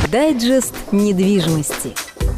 Дайджест недвижимости.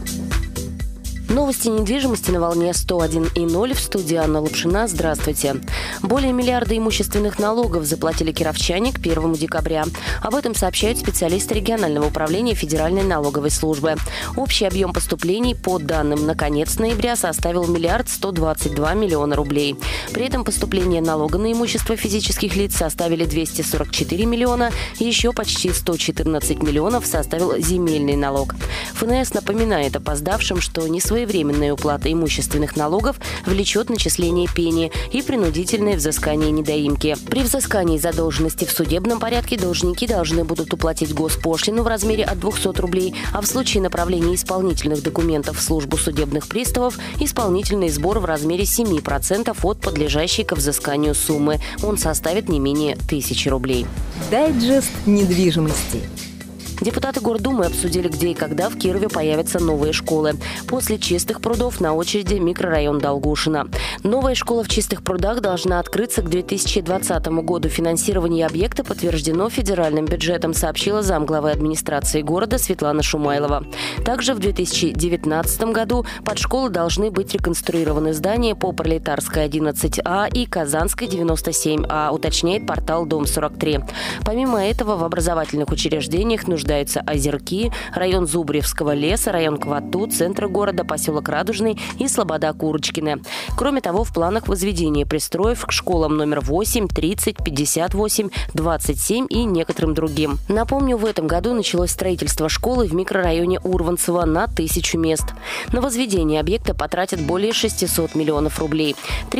Новости недвижимости на волне 101,0 в студии Анна Лапшина. Здравствуйте. Более миллиарда имущественных налогов заплатили кировчане к 1 декабря. Об этом сообщают специалисты регионального управления Федеральной налоговой службы. Общий объем поступлений по данным на конец ноября составил 1 122 миллиона рублей. При этом поступления налога на имущество физических лиц составили 244 миллиона, и еще почти 114 миллионов составил земельный налог. ФНС напоминает опоздавшим, что несвоевременная уплата имущественных налогов влечет начисление пени и принудительное взыскание недоимки. При взыскании задолженности в судебном порядке должники должны будут уплатить госпошлину в размере от 200 рублей, а в случае направления исполнительных документов в службу судебных приставов исполнительный сбор в размере 7% от подлежащей ко взысканию суммы. Он составит не менее 1000 рублей. Дайджест недвижимости. Депутаты Гордумы обсудили, где и когда в Кирове появятся новые школы. После Чистых прудов на очереди микрорайон Долгушино. Новая школа в Чистых прудах должна открыться к 2020 году. Финансирование объекта подтверждено федеральным бюджетом, сообщила замглавы администрации города Светлана Шумайлова. Также в 2019 году под школы должны быть реконструированы здания по Пролетарской 11А и Казанской 97А, уточняет портал Дом-43. Помимо этого в образовательных учреждениях нуждаются Озерки, район Зубревского леса, район Квату, центр города, поселок Радужный и Слобода-Курочкина. Кроме того, в планах возведения пристроев к школам номер 8, 30, 58, 27 и некоторым другим. Напомню, в этом году началось строительство школы в микрорайоне Урванцево на 1000 мест. На возведение объекта потратят более 600 миллионов рублей.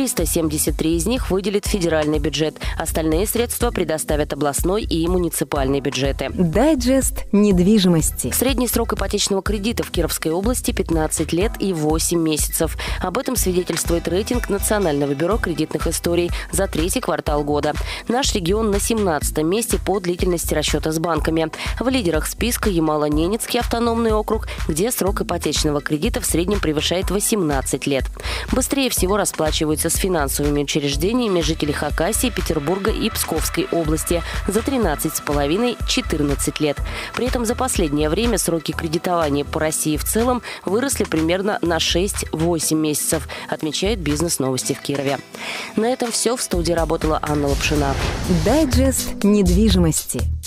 373 из них выделит федеральный бюджет. Остальные средства предоставят областной и муниципальные бюджеты. Дайджест недвижимости. Средний срок ипотечного кредита в Кировской области 15 лет и 8 месяцев. Об этом свидетельствует рейтинг Национального бюро кредитных историй за третий квартал года. Наш регион на 17-м месте по длительности расчета с банками. В лидерах списка Ямало-Ненецкий автономный округ, где срок ипотечного кредита в среднем превышает 18 лет. Быстрее всего расплачиваются с финансовыми учреждениями жители Хакасии, Петербурга и Псковской области за 13,5-14 лет. При этом за последнее время сроки кредитования по России в целом выросли примерно на 6-8 месяцев, отмечает «Бизнес-новости» в Кирове. На этом все. В студии работала Анна Лапшина. Дайджест недвижимости.